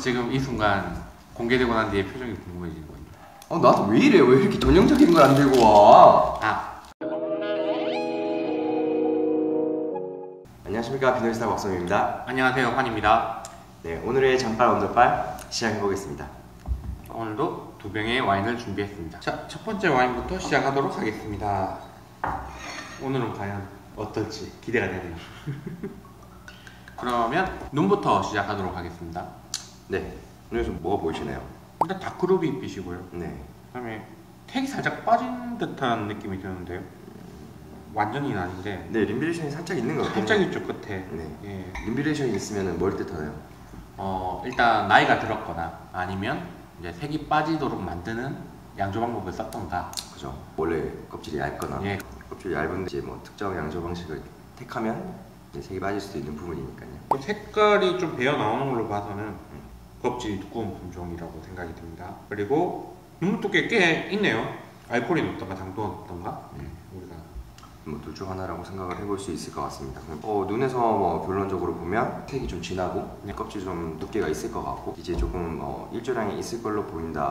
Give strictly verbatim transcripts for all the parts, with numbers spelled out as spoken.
지금 이 순간 공개되고 난 뒤에 표정이 궁금해지는 거예요. 어 나도 왜 이래? 왜 이렇게 전형적인 걸 안 들고 와? 아. 안녕하십니까, 비너리스타 박성입니다. 안녕하세요, 환입니다. 네, 오늘의 잔빨 언더빨 시작해보겠습니다. 오늘도 두 병의 와인을 준비했습니다. 자, 첫 번째 와인부터 시작하도록 하겠습니다. 오늘은 과연 어떨지 기대가 되네요. 그러면 눈부터 시작하도록 하겠습니다. 네, 눈에서 뭐가 보이시나요? 일단 다크루비 빛이고요. 네. 그 다음에 택이 살짝 빠진 듯한 느낌이 드는데요. 완전히는 아닌데. 네, 림비레이션이 살짝 있는 것 같아요. 살짝 있죠, 끝에. 네. 예. 림비레이션이 있으면 뭘 뜻하나요? 어, 일단 나이가 들었거나 아니면 이제 색이 빠지도록 만드는 양조 방법을 썼던가. 그죠. 원래 껍질이 얇거나 예. 껍질이 얇은데 이제 뭐 특정 양조 방식을 택하면 이제 색이 빠질 수도 있는 부분이니까요. 색깔이 좀 배어 나오는 걸로 봐서는 껍질이 두꺼운 품종이라고 생각이 듭니다. 그리고 눈물 두께 꽤 있네요. 알코올이 높던가 당도가 높던가. 음. 우리가 뭐 둘 중 하나라고 생각을 해볼 수 있을 것 같습니다. 어, 눈에서 뭐 결론적으로 보면 색이 좀 진하고 네. 껍질 좀 두께가 있을 것 같고 이제 조금 어, 일조량이 있을 걸로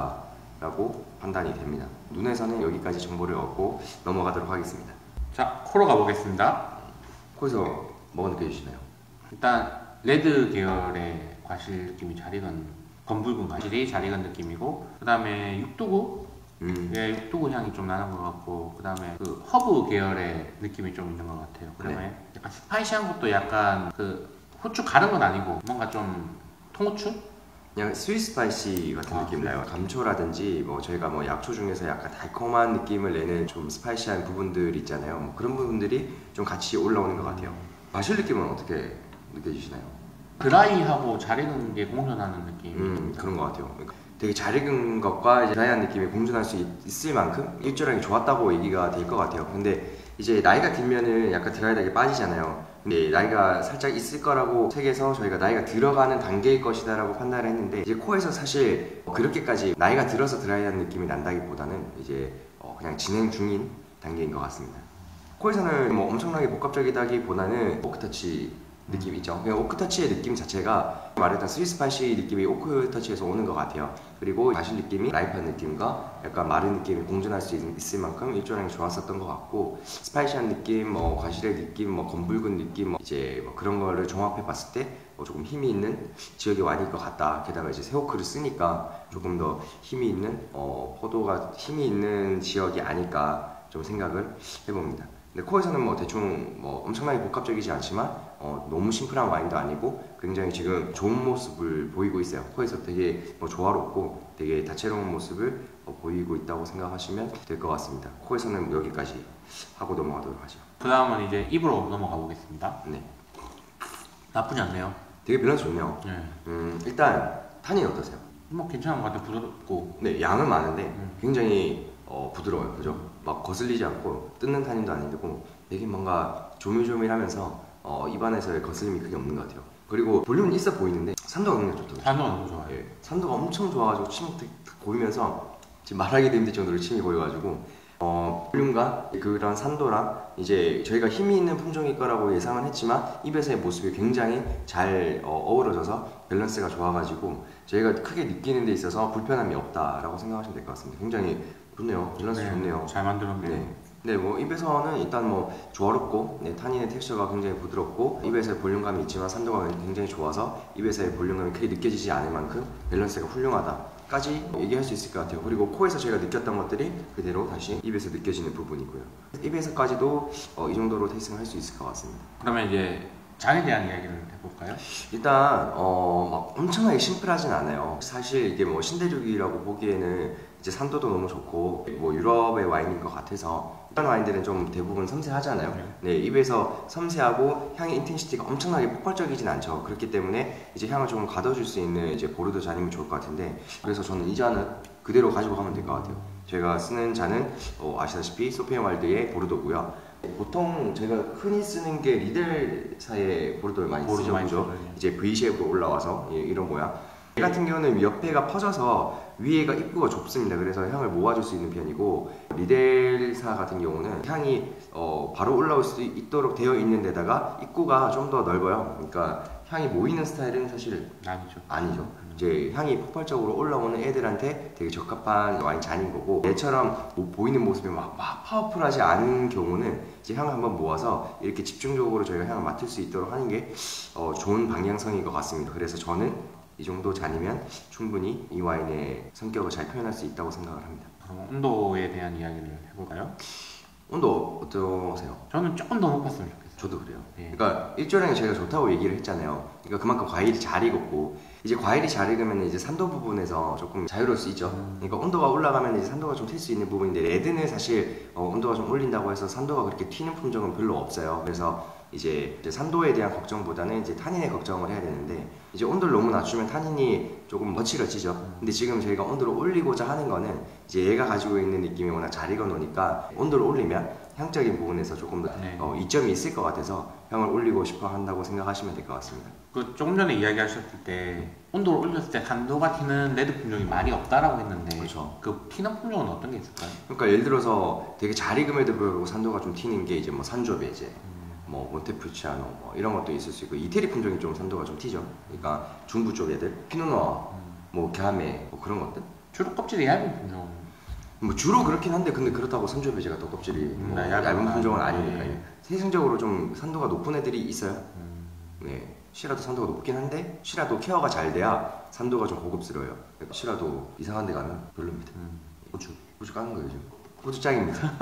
보인다라고 판단이 됩니다. 눈에서는 여기까지 정보를 얻고 넘어가도록 하겠습니다. 자, 코로 가보겠습니다. 코에서 뭐가 느껴지시나요? 일단 레드 계열의 과실 느낌이 잘 익은 검붉은 과실이 잘 익은 느낌이고, 그 다음에 육두구 음. 예, 육두구 향이 좀 나는 것 같고, 그 다음에 그 허브 계열의 느낌이 좀 있는 것 같아요. 그 다음에 네. 약간 스파이시한 것도 약간 그 후추 가른 건 아니고 뭔가 좀 통후추? 그냥 스윗 스파이시 같은 아, 느낌 나요. 감초라든지 뭐 저희가 뭐 약초 중에서 약간 달콤한 느낌을 내는 좀 스파이시한 부분들 있잖아요. 뭐 그런 부분들이 좀 같이 올라오는 것 같아요. 마실 느낌은 어떻게 느껴지시나요? 드라이하고 잘 익은 게 공존하는 느낌. 음, 그런 것 같아요. 그러니까 되게 잘 익은 것과 이제 드라이한 느낌이 공존할 수 있, 있을 만큼 일조량이 좋았다고 얘기가 될 것 같아요. 근데 이제 나이가 들면은 약간 드라이하게 빠지잖아요. 근데 나이가 살짝 있을 거라고 책에서 저희가 나이가 들어가는 단계일 것이다 라고 판단을 했는데, 이제 코에서 사실 그렇게까지 나이가 들어서 드라이한 느낌이 난다기보다는 이제 어 그냥 진행 중인 단계인 것 같습니다. 코에서는 뭐 엄청나게 복합적이다기보다는 오크터치 느낌 있죠. 그냥 오크터치의 느낌 자체가 말했던 스윗 스파이시 느낌이 오크터치에서 오는 것 같아요. 그리고 과실 느낌이 라이프한 느낌과 약간 마른 느낌이 공존할 수 있을 만큼 일조량이 좋았었던 것 같고, 스파이시한 느낌, 뭐 과실의 느낌, 뭐 검붉은 느낌, 뭐 이제 뭐 그런 거를 종합해 봤을 때 뭐 조금 힘이 있는 지역의 와인일 것 같다. 게다가 이제 새오크를 쓰니까 조금 더 힘이 있는 어, 포도가 힘이 있는 지역이 아닐까 좀 생각을 해봅니다. 근데 코에서는 뭐 대충 뭐 엄청나게 복합적이지 않지만 어 너무 심플한 와인도 아니고 굉장히 지금 좋은 모습을 보이고 있어요. 코에서 되게 뭐 조화롭고 되게 다채로운 모습을 어 보이고 있다고 생각하시면 될 것 같습니다. 코에서는 여기까지 하고 넘어가도록 하죠. 그 다음은 이제 입으로 넘어가 보겠습니다. 네, 나쁘지 않네요. 되게 밸런스 좋네요. 네. 음, 일단 탄이 어떠세요? 뭐 괜찮은 것 같아요. 부드럽고. 네, 양은 많은데 음. 굉장히 어, 부드러워요. 그죠? 막 거슬리지 않고 뜯는 탄닌도 아니고 되게 뭔가 조밀조밀하면서 어, 입안에서의 거슬림이 크게 없는 것 같아요. 그리고 볼륨은 있어 보이는데 산도가 굉장히 좋더라고요. 산도가 너무 좋아요. 예, 산도가 엄청 좋아가지고 침이 탁 고이면서 지금 말하기도 힘들 정도로 침이 고여가지고 어, 볼륨과 그런 산도랑 이제 저희가 힘이 있는 품종일 거라고 예상은 했지만 입에서의 모습이 굉장히 잘 어, 어우러져서 밸런스가 좋아가지고 저희가 크게 느끼는 데 있어서 불편함이 없다라고 생각하시면 될 것 같습니다. 굉장히 좋네요. 밸런스 네, 좋네요. 잘 만들었네요. 네. 네, 뭐 입에서는 일단 뭐 조화롭고 네, 탄닌의 텍스처가 굉장히 부드럽고 입에서의 볼륨감이 있지만 산도가 굉장히 좋아서 입에서의 볼륨감이 크게 느껴지지 않을 만큼 밸런스가 훌륭하다까지 얘기할 수 있을 것 같아요. 그리고 코에서 제가 느꼈던 것들이 그대로 다시 입에서 느껴지는 부분이고요. 입에서까지도 어, 이 정도로 테이스팅을 할 수 있을 것 같습니다. 그러면 이제 잔에 대한 이야기를 해볼까요? 일단 어, 막 엄청나게 심플하진 않아요. 사실 이게 뭐 신대륙이라고 보기에는 이제 산도도 너무 좋고 뭐 유럽의 와인인 것 같아서 이런 와인들은 좀 대부분 섬세하잖아요. 네, 입에서 섬세하고 향의 인텐시티가 엄청나게 폭발적이진 않죠. 그렇기 때문에 이제 향을 조금 가둬줄 수 있는 이제 보르도 잔이면 좋을 것 같은데, 그래서 저는 이 잔은 그대로 가지고 가면 될 것 같아요. 제가 쓰는 잔은 어, 아시다시피 소피앙 와일드의 보르도고요. 보통 제가 흔히 쓰는 게 리델사의 보르도를 많이 보르도 쓰죠. 많이 그죠? 쓰죠, 예. 이제 V쉐입으로 올라와서 예, 이런 모양. 얘 같은 경우는 옆에가 퍼져서 위에가 입구가 좁습니다. 그래서 향을 모아줄 수 있는 편이고, 리델사 같은 경우는 향이 어, 바로 올라올 수 있도록 되어 있는 데다가 입구가 좀 더 넓어요. 그러니까 향이 모이는 스타일은 사실 아니죠. 아니죠. 이제 향이 폭발적으로 올라오는 애들한테 되게 적합한 와인 잔인 거고, 얘처럼 뭐 보이는 모습이 막, 막 파워풀하지 않은 경우는 이제 향을 한번 모아서 이렇게 집중적으로 저희가 향을 맡을 수 있도록 하는 게 어, 좋은 방향성인 것 같습니다. 그래서 저는 이 정도 잔이면 충분히 이 와인의 성격을 잘 표현할 수 있다고 생각을 합니다. 그럼 온도에 대한 이야기를 해볼까요? 온도 어떠세요? 저는 조금 더 높았으면 좋겠어요. 저도 그래요. 예. 그러니까 일조량이 저희가 좋다고 얘기를 했잖아요. 그러니까 그만큼 과일이 잘 익었고, 이제 과일이 잘 익으면 이제 산도 부분에서 조금 자유로울 수 있죠. 음. 그러니까 온도가 올라가면 이제 산도가 좀 튈 수 있는 부분인데, 레드는 사실 어, 온도가 좀 올린다고 해서 산도가 그렇게 튀는 품종은 별로 없어요. 그래서 이제, 이제 산도에 대한 걱정보다는 이제 타닌의 걱정을 해야 되는데, 이제 온도를 너무 낮추면 타닌이 조금 거칠어지죠. 근데 지금 저희가 온도를 올리고자 하는 거는 이제 얘가 가지고 있는 느낌이 워낙 잘 익어 놓으니까 온도를 올리면 향적인 부분에서 조금 더 네. 어, 이점이 있을 것 같아서 향을 올리고 싶어 한다고 생각하시면 될 것 같습니다. 그 조금 전에 이야기하셨을 때 온도를 올렸을 때 산도가 튀는 레드 품종이 많이 없다라고 했는데 그렇죠. 그 튀는 품종은 어떤 게 있을까요? 그러니까 예를 들어서 되게 잘 익음에도 불구하고 산도가 좀 튀는 게 이제 뭐 산조베제, 음. 뭐 몬테푸치아노 뭐 이런 것도 있을 수 있고, 이태리 품종이 좀 산도가 좀 튀죠. 그러니까 중부 쪽 애들, 피노누아, 음. 뭐 갸메 뭐 그런 것들. 주로 껍질이 얇은 품종. 뭐 주로 그렇긴 한데, 근데 그렇다고 산조베제가 또 껍질이 음, 뭐 얇은 얇은 거 품종은 아니에요. 아니니까요. 네. 세상적으로 좀 산도가 높은 애들이 있어요. 음. 네, 시라도 산도가 높긴 한데 시라도 케어가 잘 돼야 산도가 좀 고급스러워요. 그러니까 시라도 이상한 데 가면 별로입니다. 음. 고추, 고추 까는 거예요 요즘. 고추 짱입니다.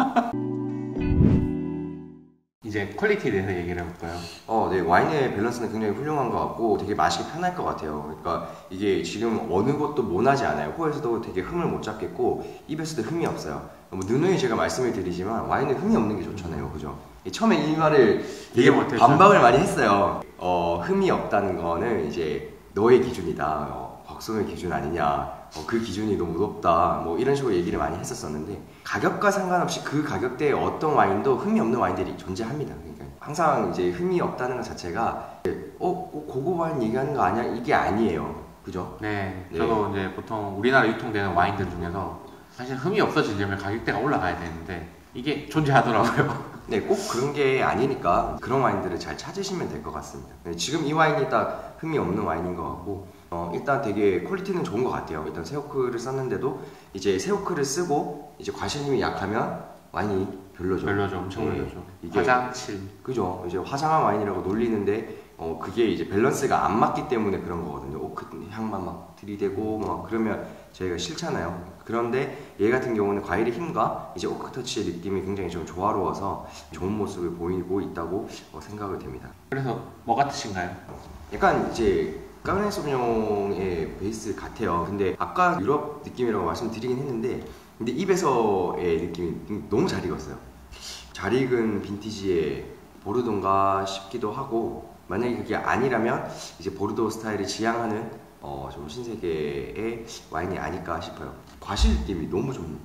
이제 퀄리티에 대해서 얘기를 해볼까요? 어, 네, 와인의 밸런스는 굉장히 훌륭한 것 같고 되게 마시기 편할 것 같아요. 그러니까 이게 지금 어느 것도 모나지 않아요. 코에서도 되게 흠을 못 잡겠고 입에서도 흠이 없어요. 뭐 누누이 제가 말씀을 드리지만 와인은 흠이 없는 게 좋잖아요, 그죠? 처음에 이 말을 되게 못했죠. 반박을 많이 했어요. 어, 흠이 없다는 거는 이제 너의 기준이다. 어, 박성의 기준 아니냐. 어, 그 기준이 너무 높다. 뭐 이런 식으로 얘기를 많이 했었었는데, 가격과 상관없이 그 가격대의 어떤 와인도 흠이 없는 와인들이 존재합니다. 그러니까 항상 이제 흠이 없다는 것 자체가 어, 꼭 고급 와인 얘기하는 거 아니야? 이게 아니에요. 그죠? 네, 네. 저도 이제 보통 우리나라 유통되는 와인들 중에서 사실 흠이 없어지려면 가격대가 올라가야 되는데 이게 존재하더라고요. 네, 꼭 그런 게 아니니까 그런 와인들을 잘 찾으시면 될 것 같습니다. 네, 지금 이 와인이 딱 흠이 없는 와인인 것 같고, 어, 일단 되게 퀄리티는 좋은 것 같아요. 일단 새우크를 썼는데도 이제 새우크를 쓰고 이제 과실님이 약하면 와인이 별로죠. 별로죠, 엄청 네, 별로죠. 이게 화장칠. 그죠. 이제 화장한 와인이라고 놀리는데 어, 그게 이제 밸런스가 안 맞기 때문에 그런 거거든요. 오크 향만 막 들이대고 막 그러면 저희가 싫잖아요. 그런데 얘 같은 경우는 과일의 힘과 이제 오크 터치의 느낌이 굉장히 좀 조화로워서 좋은 모습을 보이고 있다고 어, 생각을 됩니다. 그래서 뭐 같으신가요? 약간 이제 까베르네 소비뇽의 베이스 같아요. 근데 아까 유럽 느낌이라고 말씀드리긴 했는데, 근데 입에서의 느낌이 너무 잘 익었어요. 잘 익은 빈티지의 보르도인가 싶기도 하고, 만약에 그게 아니라면 이제 보르도 스타일을 지향하는 어, 좀 신세계의 와인이 아닐까 싶어요. 과실 느낌이 너무 좀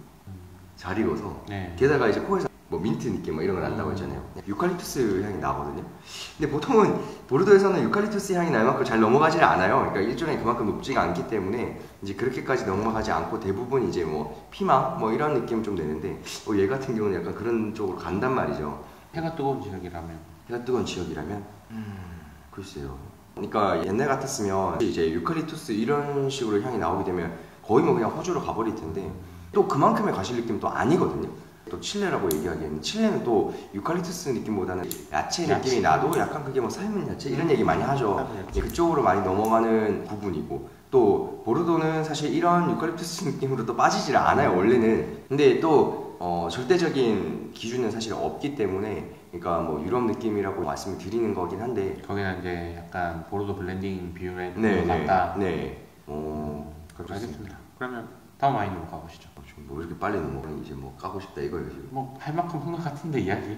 잘 익어서, 네. 게다가 이제 코에서 뭐 민트 느낌 뭐 이런 거 난다고 했잖아요. 유칼립투스 향이 나거든요. 근데 보통은 보르도에서는 유칼립투스 향이 날 만큼 잘 넘어가지를 않아요. 그러니까 일조량이 그만큼 높지가 않기 때문에 이제 그렇게까지 넘어가지 않고 대부분 이제 뭐 피망 뭐 이런 느낌 좀 내는데, 어, 얘 같은 경우는 약간 그런 쪽으로 간단 말이죠. 해가 뜨거운 지역이라면 해가 뜨거운 지역이라면 음, 글쎄요. 그러니까 옛날 같았으면 이제 유칼립투스 이런 식으로 향이 나오게 되면 거의 뭐 그냥 호주로 가버릴 텐데, 또 그만큼의 과실 느낌 또 아니거든요. 또 칠레라고 얘기하기에는 칠레는 또 유칼립투스 느낌보다는 야채 야채. 느낌이 나도 약간 그게 뭐 삶은 야채 이런 얘기 많이 하죠. 예, 그쪽으로 많이 넘어가는 부분이고, 또 보르도는 사실 이런 유칼립투스 느낌으로 또 빠지질 않아요 원래는. 근데 또 어, 절대적인 기준은 사실 없기 때문에, 그러니까 뭐 유럽 느낌이라고 말씀을 드리는 거긴 한데, 거기는 이제 약간 보르도 블렌딩 비율에 네, 네, 맞다. 네. 어, 알겠습니다. 그러면 다음 와인으로 가보시죠. 지금 뭐 이렇게 빨리 넘어가? 이제 뭐 까고 싶다 이거예요 지금. 뭐 할 만큼 한 것 같은데 이야기.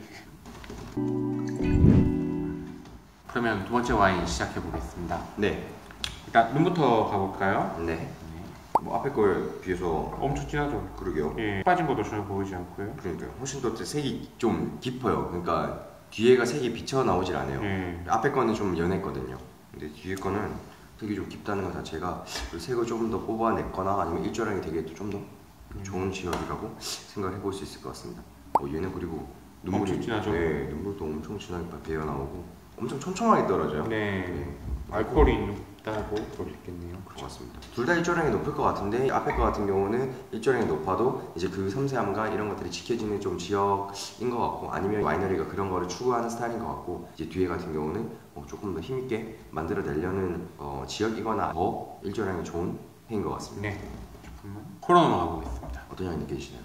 그러면 두 번째 와인 시작해 보겠습니다. 네. 일단 눈부터 가볼까요? 네. 네. 뭐 앞에 거에 비해서 엄청 진하죠. 그러게요. 예, 빠진 것도 전혀 보이지 않고요. 그러니까 훨씬 더 색이 좀 깊어요. 그러니까 뒤에가 색이 비쳐 나오질 않아요. 예. 앞에 거는 좀 연했거든요. 근데 뒤에 거는 색이 좀 깊다는 것 자체가 그 색을 조금 더 뽑아냈거나 아니면 일조량이 되게 좀 더 좋은 지역이라고 생각을 해볼 수 있을 것 같습니다. 어, 얘는 그리고 눈물이 엄청 진하죠? 네, 눈물도 엄청 진하게 배어 나오고. 엄청 촘촘하게 떨어져요. 네. 네. 알코올이 높다고 볼 수 있겠네요. 그런 것 같습니다. 둘 다 일조량이 높을 것 같은데 앞에 거 같은 경우는 일조량이 높아도 이제 그 섬세함과 이런 것들이 지켜지는 좀 지역인 것 같고, 아니면 와이너리가 그런 거를 추구하는 스타일인 것 같고, 이제 뒤에 같은 경우는 어 조금 더 힘있게 만들어내려는 어 지역이거나 더 일조량이 좋은 해인 것 같습니다. 네. 잠깐만. 코로나 가보겠습니다. 어떤 향이 느껴지시나요?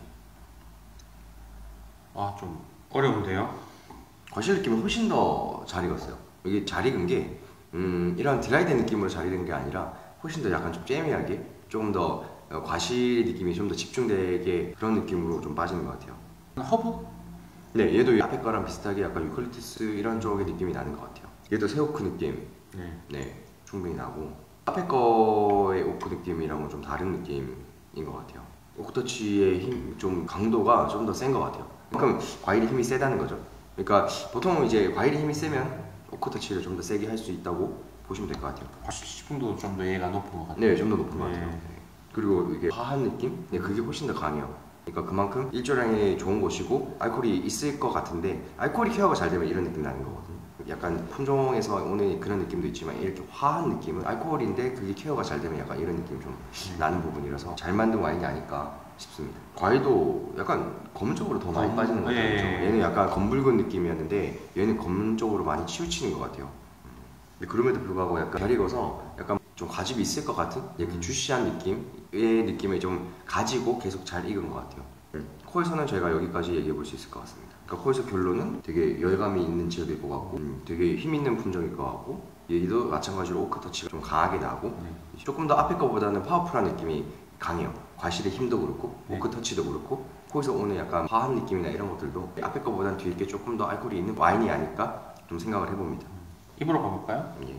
아, 좀 어려운데요? 과실 느낌은 훨씬 더 잘 익었어요. 이게 잘 익은 게 음, 이런 드라이된 느낌으로 잘 익은 게 아니라 훨씬 더 약간 좀 잼미하게, 조금 더 어, 과실 느낌이 좀 더 집중되게 그런 느낌으로 좀 빠지는 것 같아요. 허브? 네, 얘도 앞에 거랑 비슷하게 약간 유칼립투스 이런 쪽의 느낌이 나는 것 같아요. 얘도 새오크 느낌, 네. 네, 충분히 나고, 앞에 거의 오크 느낌이랑은 좀 다른 느낌인 것 같아요. 오크터치의 힘, 좀 강도가 좀 더 센 것 같아요. 그럼 과일의 힘이 세다는 거죠. 그러니까 보통 이제 과일의 힘이 세면 오크터치를 좀 더 세게 할 수 있다고 보시면 될 것 같아요. 과실 집중도도 좀 더 얘가 높은 것 같아요. 네, 좀 더 높은 것 네. 같아요. 그리고 이게 화한 느낌? 네, 그게 훨씬 더 강해요. 그러니까 그만큼 일조량이 좋은 곳이고 알코올이 있을 것 같은데, 알코올이 케어가 잘 되면 이런 느낌 나는 거거든요. 약간 품종에서 오는 그런 느낌도 있지만 이렇게 화한 느낌은 알코올인데 그게 케어가 잘 되면 약간 이런 느낌이 좀 네. 나는 부분이라서 잘 만든 와인이 아닐까 싶습니다. 과일도 약간 검은 쪽으로 더 많이 검- 빠지는 것 같아요. 예. 그렇죠? 얘는 약간 검붉은 느낌이었는데 얘는 검은 쪽으로 많이 치우치는 것 같아요. 근데 그럼에도 불구하고 약간 잘 익어서 약간 좀 과즙이 있을 것 같은 이렇게 음. 주시한 느낌의 느낌을 좀 가지고 계속 잘 익은 것 같아요. 음. 코에서는 저희가 여기까지 얘기해 볼 수 있을 것 같습니다. 그러니까 코에서 결론은 되게 열감이 있는 지역일 것 같고, 음, 되게 힘 있는 품종일 것 같고, 얘도 마찬가지로 오크 터치가 좀 강하게 나고, 네. 조금 더 앞에 거보다는 파워풀한 느낌이 강해요. 과실의 힘도 그렇고, 네. 오크 터치도 그렇고, 코에서 오는 약간 화한 느낌이나 이런 것들도 앞에 거보다는 뒤에 게 조금 더 알코올이 있는 와인이 아닐까 좀 생각을 해봅니다. 입으로 가볼까요? 예.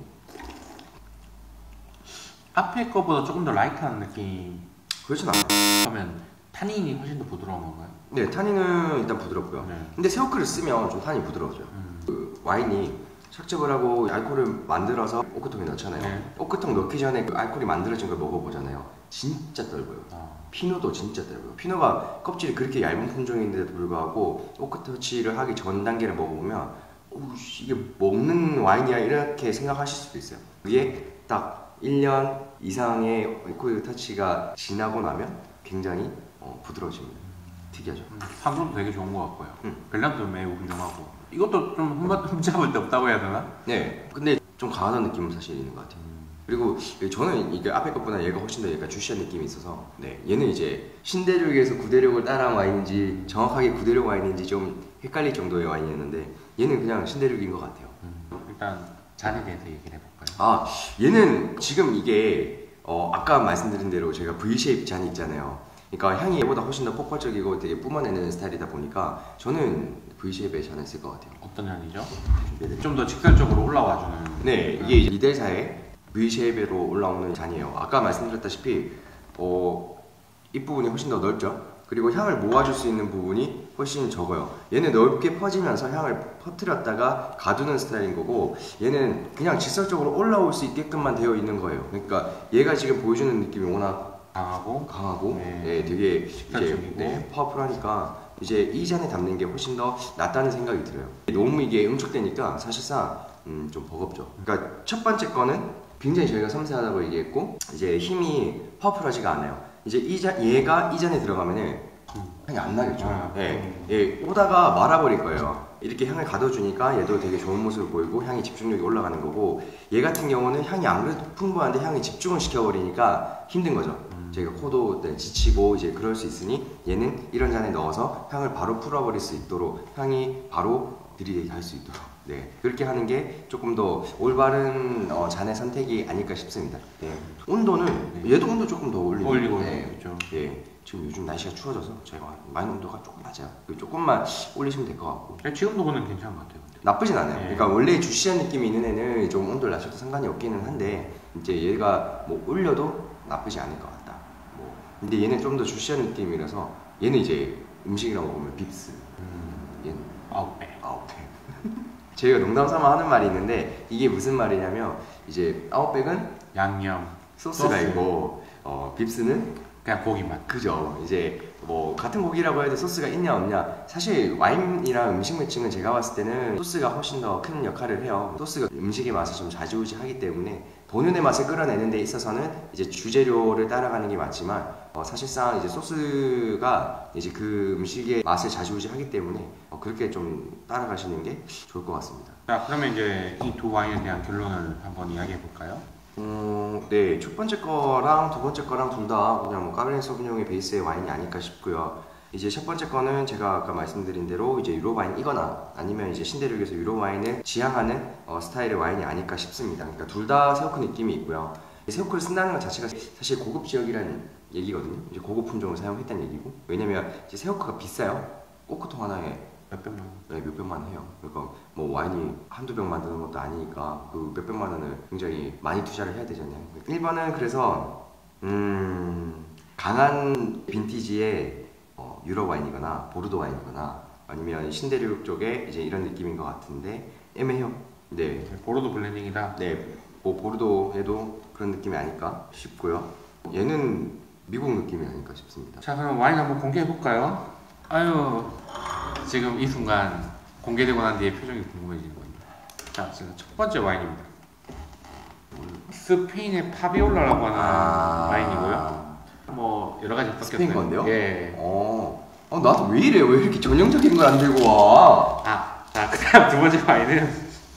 앞에 거보다 조금 더 라이트한 느낌 그렇진 않아요. 하면 타닌이 훨씬 더 부드러운 건가요? 네, 타닌은 일단 부드럽고요. 네. 근데 새우크를 쓰면 좀 타닌이 부드러워져요. 음. 그 와인이 착즙을 하고 알코올을 만들어서 오크통에 넣잖아요. 네. 오크통 넣기 전에 그 알코올이 만들어진 걸 먹어보잖아요. 진짜 넓어요. 아. 피노도 진짜 얇아요. 피노가 껍질이 그렇게 얇은 품종인데도 불구하고 오크터치를 하기 전 단계를 먹어보면 오, 이게 먹는 와인이야 이렇게 생각하실 수도 있어요. 그게 딱 일 년 이상의 오크터치가 지나고 나면 굉장히 어, 부드러워집니다. 특이하죠. 음, 산도도 되게 좋은 것 같고요. 음. 벨란도 매우 훌륭하고. 이것도 좀 흠- 흠잡을 데 없다고 해야 되나? 네, 근데 좀 강하다는 느낌은 사실 있는 것 같아요. 그리고 저는 이게 앞에 것보다 얘가 훨씬 더 약간 주시한 느낌이 있어서, 네, 얘는 이제 신대륙에서 구대륙을 따라한 와인인지 정확하게 구대륙 와인인지 좀 헷갈릴 정도의 와인이었는데, 얘는 그냥 신대륙인 것 같아요. 음. 일단 잔에 대해서 얘기를 해볼까요? 아, 얘는 지금 이게 어, 아까 말씀드린 대로 제가 브이쉐입 잔이 있잖아요. 그러니까 향이 얘보다 훨씬 더 폭발적이고 되게 뿜어내는 스타일이다 보니까 저는 브이쉐입의 잔을 쓸 것 같아요. 어떤 잔이죠? 준비해드릴게요. 좀 더 직설적으로 올라와주는. 네, 이게 이제 리델사의 V쉐입으로 올라오는 잔이에요. 아까 말씀드렸다시피 어, 입부분이 훨씬 더 넓죠. 그리고 향을 모아줄 수 있는 부분이 훨씬 적어요. 얘는 넓게 퍼지면서 향을 퍼뜨렸다가 가두는 스타일인 거고, 얘는 그냥 직설적으로 올라올 수 있게끔만 되어 있는 거예요. 그러니까 얘가 지금 보여주는 느낌이 워낙 강하고 강하고 네. 예, 되게 이제 직설적이고. 네, 파워풀하니까 이제 이 잔에 담는 게 훨씬 더 낫다는 생각이 들어요. 너무 이게 응축되니까 사실상 음, 좀 버겁죠. 그러니까 첫 번째 거는 굉장히 저희가 섬세하다고 얘기했고, 이제 힘이 파워풀하지가 않아요. 이제 이 잔, 얘가 이 잔에 들어가면은 향이 안 나겠죠. 아, 예, 예, 오다가 말아버릴 거예요. 이렇게 향을 가둬주니까 얘도 되게 좋은 모습을 보이고 향이 집중력이 올라가는 거고, 얘 같은 경우는 향이 안 그래도 풍부한데 향이 집중을 시켜버리니까 힘든 거죠. 음. 저희가 코도 네, 지치고 이제 그럴 수 있으니 얘는 이런 잔에 넣어서 향을 바로 풀어버릴 수 있도록, 향이 바로 들이대게 할 수 있도록, 네, 그렇게 하는 게 조금 더 올바른 어, 잔의 선택이 아닐까 싶습니다. 네. 온도는 얘도 온도 조금 더 올리고, 올리고 네. 있죠. 예, 지금 요즘 날씨가 추워져서 저희가 와인 온도가 조금 낮아요. 그 조금만 올리시면 될 것 같고. 네, 지금도 그는 괜찮은 것 같아요. 근데. 나쁘진 않아요. 네. 그러니까 원래 주시한 느낌이 있는 애는 좀 온도를 낮춰도 상관이 없기는 한데, 이제 얘가 뭐 올려도 나쁘지 않을 것 같다. 뭐 근데 얘는 좀 더 주시한 느낌이라서 얘는 이제 음식이랑 먹으면 빕스. 음. 얘는 아홉 배. 아웃백. 저희가 농담 삼아 하는 말이 있는데 이게 무슨 말이냐면, 이제 아웃백은 양념, 소스가 소스. 있고 어, 빕스는 그냥 고기만. 그죠. 이제 뭐 같은 고기라고 해도 소스가 있냐 없냐. 사실 와인이랑 음식 매칭은 제가 봤을 때는 소스가 훨씬 더 큰 역할을 해요. 소스가 음식의 맛을 좀 좌지우지하기 때문에 본연의 맛을 끌어내는 데 있어서는 이제 주재료를 따라가는 게 맞지만 어, 사실상 이제 소스가 이제 그 음식의 맛을 좌지우지하기 때문에 어, 그렇게 좀 따라가시는 게 좋을 것 같습니다. 자, 그러면 이제 이 두 와인에 대한 결론을 한번 이야기해 볼까요? 음, 네, 첫 번째 거랑 두 번째 거랑 둘 다 그냥 뭐 까베르네 소비뇽의 베이스의 와인이 아닐까 싶고요. 이제 첫 번째 거는 제가 아까 말씀드린 대로 이제 유로 와인이거나 아니면 이제 신대륙에서 유로 와인을 지향하는 어, 스타일의 와인이 아닐까 싶습니다. 그러니까 둘 다 새우크 느낌이 있고요. 새우크를 쓴다는 것 자체가 사실 고급 지역이라는 얘기거든요. 이제 고급 품종을 사용했다는 얘기고, 왜냐면 이제 새우크가 비싸요. 꼬크통 하나에 몇백만 원. 네, 몇백만 원 해요. 그러니까 뭐 와인이 한두 병 만드는 것도 아니니까 그 몇백만 원을 굉장히 많이 투자를 해야 되잖아요. 일 번은 그래서 음, 강한 빈티지의 어, 유럽 와인이거나 보르도 와인이거나 아니면 신대륙 쪽에 이제 이런 느낌인 것 같은데 애매해요. 네, 보르도 블렌딩이다. 네, 뭐 보르도에도 그런 느낌이 아닐까 싶고요. 얘는 미국 느낌이 아닐까 싶습니다. 자, 그럼 와인 한번 공개해 볼까요? 아유, 지금 이 순간 공개되고 난 뒤에 표정이 궁금해지는군요. 자, 지금 첫 번째 와인입니다. 스페인의 파비올라라고 하는 아... 와인이고요. 뭐 여러 가지 섞였어요. 스페인 건데요? 예. 어, 어 나도 왜 이래? 왜 이렇게 전형적인 걸 안 들고 와? 아, 자, 그다음 두 번째 와인은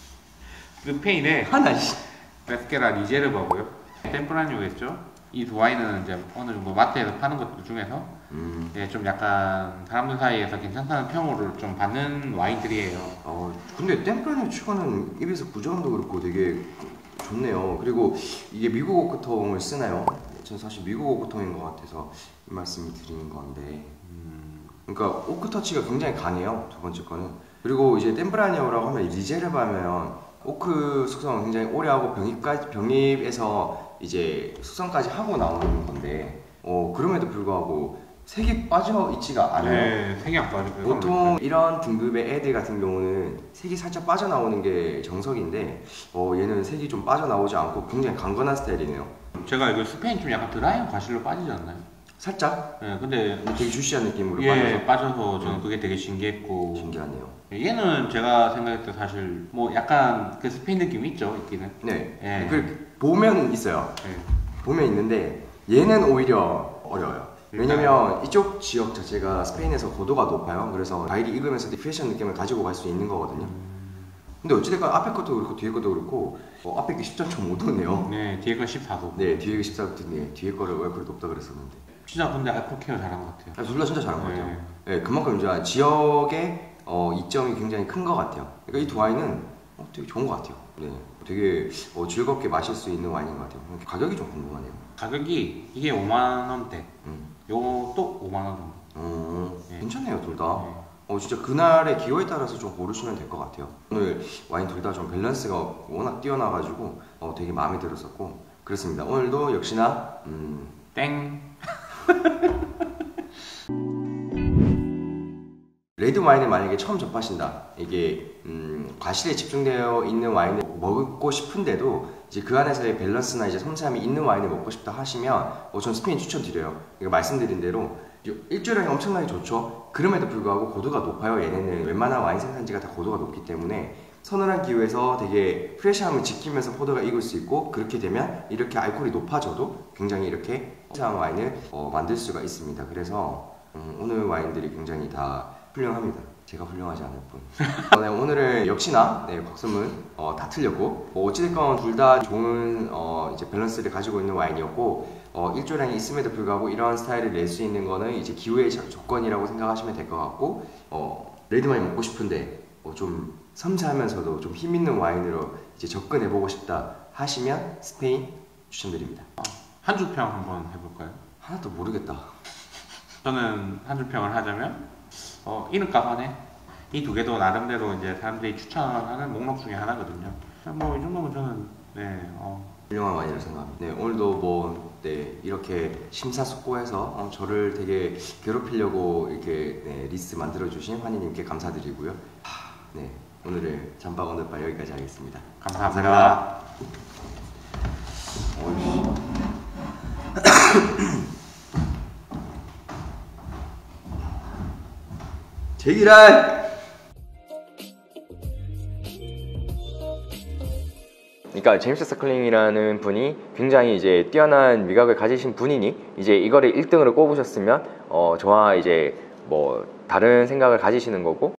스페인의 하나 씨. 베스케라 리제르바고요. 템프라뇨겠죠. 이 두 와인은 이제 어느 정도 마트에서 파는 것들 중에서 음. 예, 좀 약간 사람들 사이에서 괜찮다는 평을 좀 받는 와인들이에요. 어, 근데 템프라뇨 치고는 입에서 구조감도 그렇고 되게 좋네요. 그리고 이게 미국 오크통을 쓰나요? 전 사실 미국 오크통인 것 같아서 이 말씀을 드리는 건데. 음. 그러니까 오크 터치가 굉장히 강해요. 두 번째 거는. 그리고 이제 템프라뇨라고 하면 리제르바면 오크 숙성을 굉장히 오래 하고 병입까지 병입에서 이제 숙성까지 하고 나오는 건데, 어 그럼에도 불구하고 색이 빠져 있지가 않아요. 네, 색이 안 빠져요. 보통 이런 등급의 애들 같은 경우는 색이 살짝 빠져나오는 게 정석인데, 어 얘는 색이 좀 빠져나오지 않고 굉장히 강건한 스타일이네요. 제가 이거 스페인 좀 약간 드라이한 과실로 빠지지 않나요? 살짝 네, 근데 되게 주시한 느낌으로 예, 빠져서 빠져서 저는 그게 되게 신기했고, 신기하네요. 얘는 제가 생각했을 때 사실 뭐 약간 그 스페인 느낌이 있죠, 있기는. 네, 예. 그 보면 있어요. 예. 보면 있는데 얘는 오히려 어려워요. 왜냐면 이쪽 지역 자체가 스페인에서 고도가 높아요. 그래서 과일이 익으면서도 패션 느낌을 가지고 갈 수 있는 거거든요. 근데 어찌됐건 앞에 것도 그렇고 뒤에 것도 그렇고 어, 앞에 게 십사 점 오 도네요. 네, 뒤에 건 십사 도. 네, 뒤에 게 십사 도. 네, 뒤에 거를 왜 그렇게 높다 그랬었는데. 진짜 근데 알코올 케어 잘한 것 같아요. 아, 둘 다 진짜 잘한 것 네. 같아요. 네, 그만큼 이제 지역의 어, 이점이 굉장히 큰 것 같아요. 그러니까 이 두 와인은 어, 되게 좋은 것 같아요. 네, 되게 어, 즐겁게 마실 수 있는 와인인 것 같아요. 가격이 좀 궁금하네요. 가격이 이게 오만 원대, 음. 요것도 오만 원 정도. 어, 네. 괜찮네요, 둘 다. 네. 어, 진짜 그날의 기호에 따라서 좀 고르시면 될 것 같아요. 오늘 와인 둘 다 좀 밸런스가 워낙 뛰어나가지고 어, 되게 마음에 들었었고 그렇습니다. 오늘도 역시나 음... 땡. 레드 와인을 만약에 처음 접하신다, 이게 음, 과실에 집중되어 있는 와인을 먹고 싶은데도 이제 그 안에서의 밸런스나 이제 섬세함이 있는 와인을 먹고 싶다 하시면 어, 전 스페인 추천드려요. 그러니까 말씀드린 대로 일조량이 엄청나게 좋죠. 그럼에도 불구하고 고도가 높아요. 얘네는 웬만한 와인 생산지가 다 고도가 높기 때문에 서늘한 기후에서 되게 프레시함을 지키면서 포도가 익을 수 있고, 그렇게 되면 이렇게 알코올이 높아져도 굉장히 이렇게 섬세한 와인을 어, 만들 수가 있습니다. 그래서 음, 오늘 와인들이 굉장히 다 훌륭합니다. 제가 훌륭하지 않을 뿐. 어, 네, 오늘은 역시나 네, 곽수문 어, 다 틀렸고, 뭐 어찌됐건 둘 다 좋은 어, 이제 밸런스를 가지고 있는 와인이었고, 어, 일조량이 있음에도 불구하고 이런 스타일을 낼 수 있는 거는 이제 기후의 조건이라고 생각하시면 될 것 같고, 어, 레드 와인 먹고 싶은데 어, 좀 섬세하면서도 좀 힘있는 와인으로 이제 접근해보고 싶다 하시면 스페인 추천드립니다. 한 줄 평 한번 해볼까요? 하나도 모르겠다. 저는 한 줄 평을 하자면 어, 이름값 하네. 이 두 개도 나름대로 이제 사람들이 추천하는 목록 중에 하나거든요. 뭐 이 정도면 저는 네. 어. 훌륭한 와인이라고 생각합니다. 네, 오늘도 뭐 네, 이렇게 심사숙고해서 어, 저를 되게 괴롭히려고 이렇게 네, 리스트 만들어주신 환희님께 감사드리고요. 하, 네, 오늘의 잠박 언더바 여기까지 하겠습니다. 감사합니다. 감사합니다. 어이씨. 제기랄. 그러니까 제임스 서클링이라는 분이 굉장히 이제 뛰어난 미각을 가지신 분이니 이제 이거를 일 등으로 꼽으셨으면 어 저와 이제 뭐 다른 생각을 가지시는 거고